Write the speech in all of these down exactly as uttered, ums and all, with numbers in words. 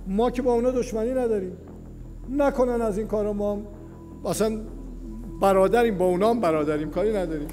ما که با اونا دشمنی نداریم، نکنن از این کارا، ما اصلا برادریم، با اونا هم برادریم، کاری نداریم.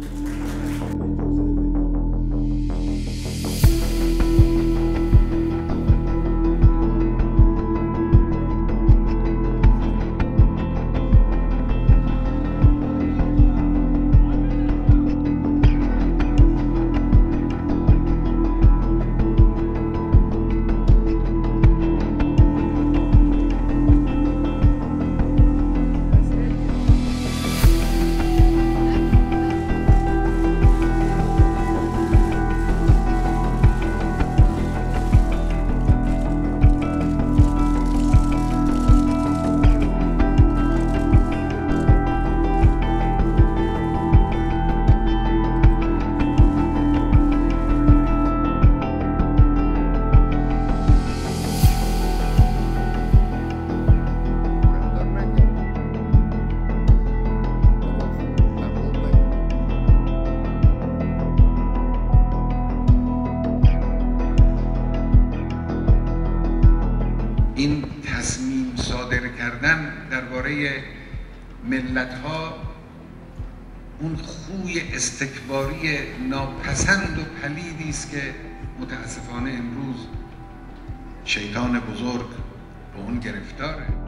این تصمیم صادر کردن درباره ملت‌ها اون خوی استکباری ناپسند و پلیدی است که متاسفانه امروز شیطان بزرگ به اون گرفتاره.